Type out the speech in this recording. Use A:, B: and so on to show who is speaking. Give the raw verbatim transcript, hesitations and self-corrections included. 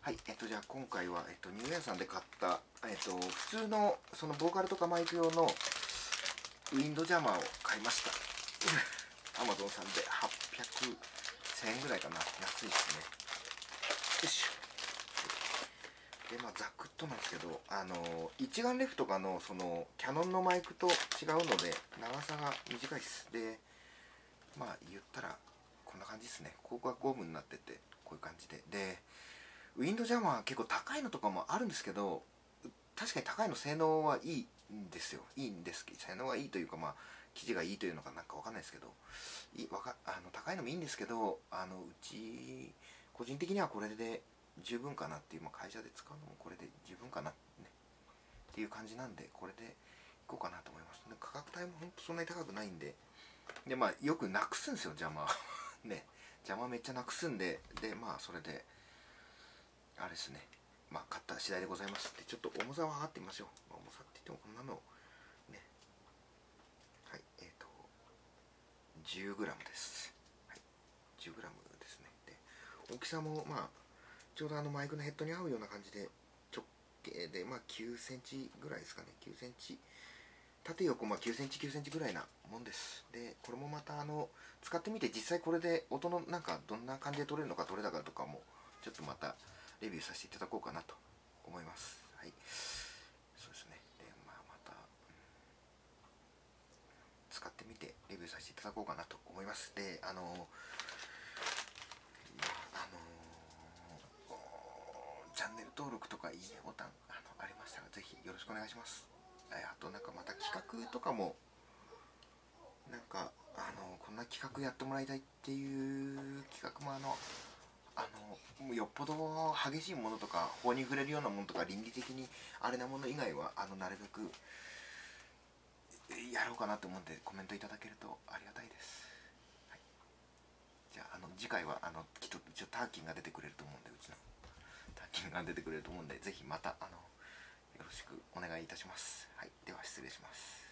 A: はい、えっと、じゃあ今回は、えっと、ニューエアさんで買った、えっと、普通の、そのボーカルとかマイク用のウィンドジャマーを買いました。アマゾンさんではっぴゃく、せんえんぐらいかな。安いですね。よいしょ。で、まあ、ざくっとなんですけど、あの、一眼レフとかの、その、キャノンのマイクと違うので、長さが短いです。で、まあ、言ったら、こんな感じですね。ここがゴムになってて、こういう感じで。で、ウィンドジャマー結構高いのとかもあるんですけど、確かに高いの性能はいいんですよ。いいんですけど、性能はいいというか、まあ、生地がいいというのかなんかわかんないですけど、いわかあの高いのもいいんですけど、あのうち、個人的にはこれで十分かなっていう、まあ、会社で使うのもこれで十分かな、ね、っていう感じなんで、これでいこうかなと思います。で価格帯も本当そんなに高くないんで、で、まあ、よくなくすんですよ、邪魔。ね、邪魔めっちゃなくすんで、で、まあ、それで、あれですね、まあ買った次第でございます。でちょっと重さを測ってみましょう。まあ、重さって言ってもこんなのね、はいえっ、ー、と じゅうグラム です。はい、じゅうグラム ですね。で大きさもまあちょうどあのマイクのヘッドに合うような感じで、直径でまあきゅうセンチぐらいですかね。きゅうセンチ、縦横まあきゅうセンチきゅうセンチぐらいなもんです。でこれもまたあの使ってみて、実際これで音のなんかどんな感じで撮れるのか撮れたかとかもちょっとまたレビューさせていただこうかなと思います。はい、そうですね。でまあまた、うん、使ってみてレビューさせていただこうかなと思います。であのあのチャンネル登録とかいいねボタンあのありましたらぜひよろしくお願いします。あとなんかまた企画とかもなんかあのこんな企画やってもらいたいっていう企画もあのあのもうよっぽど激しいものとか法に触れるようなものとか倫理的にあれなもの以外はあのなるべくやろうかなと思うんでコメントいただけるとありがたいです。はい、じゃあ、あの次回はあのきっと一応ターキンが出てくれると思うんで、うちのターキンが出てくれると思うんで、ぜひまたあのよろしくお願いいたします。はい、では失礼します。